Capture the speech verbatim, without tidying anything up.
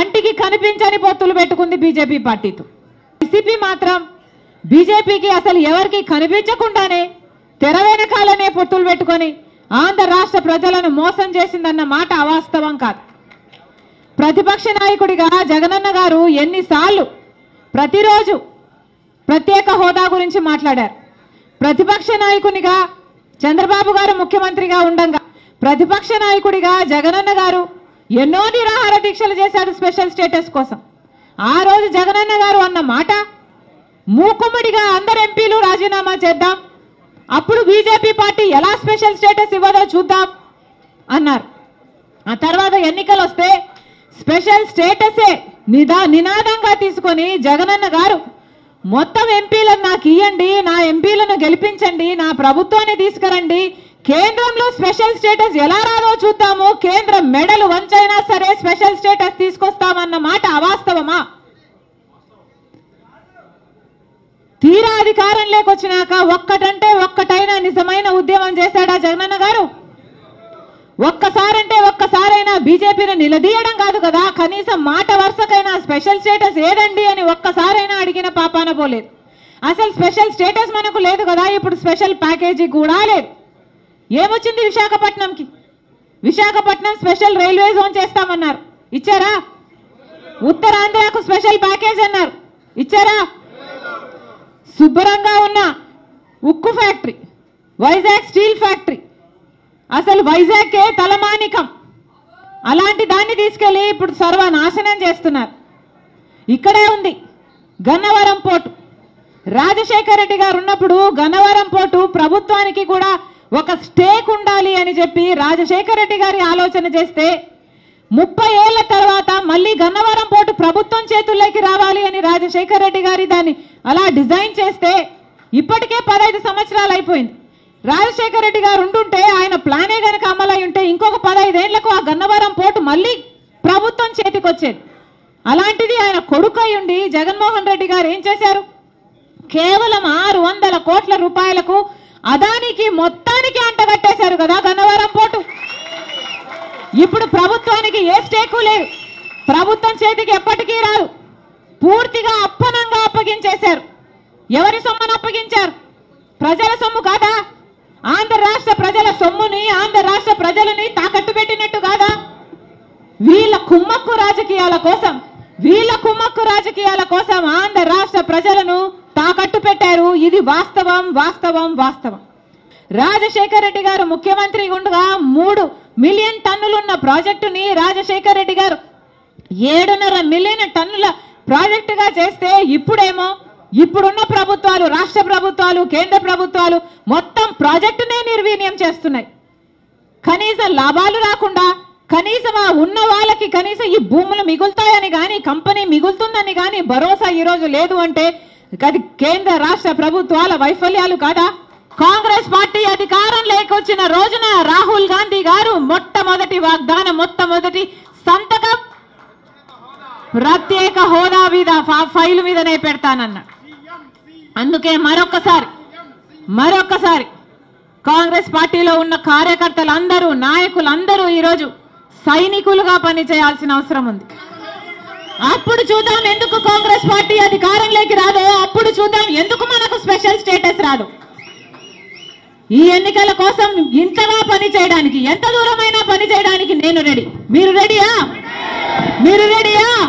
కంటికి కనిపించని పొత్తులు పెట్టుకుంది బీజేపీ పార్టీతో. వైసీపీ మాత్రం బీజేపీకి అసలు ఎవరికి కనిపించకుండానే తెర వెనకాలనే పొత్తులు పెట్టుకొని ఆంధ్ర రాష్ట్ర ప్రజలను మోసం చేసిందన్న మాట అవాస్తవం కాదు. ప్రతిపక్ష నాయకుడిగా జగనన్న గారు ఎన్నిసార్లు ప్రతిరోజు ప్రత్యేక హోదా గురించి మాట్లాడారు. ప్రతిపక్ష నాయకునిగా చంద్రబాబు గారు ముఖ్యమంత్రిగా ఉండగా ప్రతిపక్ష నాయకుడిగా జగనన్న గారు ఎన్నో నిరాహార దీక్షలు చేశారు స్పెషల్ స్టేటస్ కోసం. ఆ రోజు జగనన్న గారు అన్న మాట మూకుమ్మడిగా అందరు ఎంపీలు రాజీనామా చేద్దాం, అప్పుడు బీజేపీ పార్టీ ఎలా స్పెషల్ స్టేటస్ ఇవ్వదో చూద్దాం అన్నారు. ఆ తర్వాత ఎన్నికలు వస్తే స్పెషల్ స్టేటసే నిదా నినాదంగా తీసుకొని జగనన్న గారు మొత్తం ఎంపీలను నాకు ఇయ్యండి, నా ఎంపీలను గెలిపించండి, నా ప్రభుత్వాన్ని తీసుకురండి, కేంద్రంలో స్పెషల్ స్టేటస్ ఎలా రాదో చూద్దాము, కేంద్రం మెడలు వంచైనా సరే స్పెషల్ స్టేటస్ తీసుకొస్తామన్న మాట అవాస్తవమా? తీరా అధికారం లేకొచ్చినాక ఒక్కటంటే ఒక్కటైనా నిజమైన ఉద్యమం చేశాడా జగనన్న గారు? ఒక్కసారంటే ఒక్కసారైనా బీజేపీని నిలదీయడం కాదు కదా, కనీసం మాట వరుసకైనా స్పెషల్ స్టేటస్ ఏదండి అని ఒక్కసారైనా అడిగిన పాపాన పోలేదు. అసలు స్పెషల్ స్టేటస్ మనకు లేదు కదా, ఇప్పుడు స్పెషల్ ప్యాకేజీ కూడా లేదు. ఏమొచ్చింది విశాఖపట్నంకి? విశాఖపట్నం స్పెషల్ రైల్వే జోన్ చేస్తామన్నారు, ఇచ్చారా? ఉత్తరాంధ్రకు స్పెషల్ ప్యాకేజ్ అన్నారు, ఇచ్చారా? శుభ్రంగా ఉన్న ఉక్కు ఫ్యాక్టరీ, వైజాగ్ స్టీల్ ఫ్యాక్టరీ, అసలు వైజాగ్కే తలమానికం, అలాంటి దాన్ని తీసుకెళ్లి ఇప్పుడు సర్వనాశనం చేస్తున్నారు. ఇక్కడే ఉంది గన్నవరం పోర్టు. రాజశేఖర రెడ్డి గారు ఉన్నప్పుడు గన్నవరం పోర్టు ప్రభుత్వానికి కూడా ఒక స్టేక్ ఉండాలి అని చెప్పి రాజశేఖర రెడ్డి గారి ఆలోచన చేస్తే ముప్పై ఏళ్ల తర్వాత మళ్ళీ గన్నవరం పోర్టు ప్రభుత్వం చేతుల్లోకి రావాలి అని రాజశేఖర రెడ్డి గారి దాన్ని అలా డిజైన్ చేస్తే ఇప్పటికే పదహైదు సంవత్సరాలు అయిపోయింది. రాజశేఖర రెడ్డి గారు ఉంటుంటే ఆయన ప్లానే గనక అమలై ఉంటే ఇంకొక పదహైదేళ్లకు ఆ గన్నవరం పోర్టు మళ్ళీ ప్రభుత్వం చేతికి వచ్చేది. అలాంటిది ఆయన కొడుకై ఉండి జగన్మోహన్ రెడ్డి గారు ఏం చేశారు? కేవలం ఆరు వందల కోట్ల రూపాయలకు అదానికి మొత్తానికి అంటగట్టేశారు కదా గన్నవరం పోర్టు. ఇప్పుడు ప్రభుత్వానికి ఏ స్టేకు లేదు, ప్రభుత్వం చేతికి ఎప్పటికీ రాదు, పూర్తిగా అప్పనంగా అప్పగించేశారు. ఎవరి సొమ్మును అప్పగించారు? ప్రజల సొమ్ము కాదా? ఆంధ్ర రాష్ట్ర ప్రజల సొమ్ముని ఆంధ్ర రాష్ట్ర ప్రజలని తాకట్టు పెట్టినట్టు కాదా? వీళ్ళ కుమ్మక్కు రాజకీయాల కోసం వీళ్ళ కుమ్మక్కు రాజకీయాల కోసం ఆంధ్ర రాష్ట్ర ప్రజలను తాకట్టు పెట్టారు. ఇది వాస్తవం వాస్తవం వాస్తవం. రాజశేఖర రెడ్డి గారు ముఖ్యమంత్రి ఉండగా మూడు మిలియన్ టన్నులున్న ప్రాజెక్టుని రాజశేఖర రెడ్డి గారు ఏడున్నర మిలియన్ టన్నుల ప్రాజెక్టుగా చేస్తే ఇప్పుడేమో ఇప్పుడున్న ప్రభుత్వాలు, రాష్ట్ర ప్రభుత్వాలు, కేంద్ర ప్రభుత్వాలు మొత్తం ప్రాజెక్టునే నిర్వీర్యం చేస్తున్నాయి. కనీసం లాభాలు రాకుండా కనీసం ఆ ఉన్న వాళ్ళకి కనీసం ఈ భూములు మిగులుతాయని కానీ కంపెనీ మిగులుతుందని కానీ భరోసా ఈ రోజు లేదు అంటే అది కేంద్ర రాష్ట్ర ప్రభుత్వాల వైఫల్యాలు కాదా? కాంగ్రెస్ పార్టీ అధికారం లేకొచ్చిన రోజున రాహుల్ గాంధీ గారు మొట్టమొదటి వాగ్దానం, మొట్టమొదటి సంతకం ప్రత్యేక హోదా మీద ఫైల్ మీదనే పెడతానన్న. అందుకే మరొక్కసారి మరొక్కసారి కాంగ్రెస్ పార్టీలో ఉన్న కార్యకర్తలందరూ, నాయకులందరూ ఈరోజు సైనికులుగా పనిచేయాల్సిన అవసరం ఉంది. అప్పుడు చూద్దాం ఎందుకు కాంగ్రెస్ పార్టీ అధికారంలోకి రాదో, అప్పుడు చూద్దాం ఎందుకు మనకు స్పెషల్ స్టేటస్ రాదు. ఈ ఎన్నికల కోసం ఇంతగా పని చేయడానికి, ఎంత దూరమైనా పని చేయడానికి నేను రెడీ. మీరు రెడీయా? మీరు రెడీయా?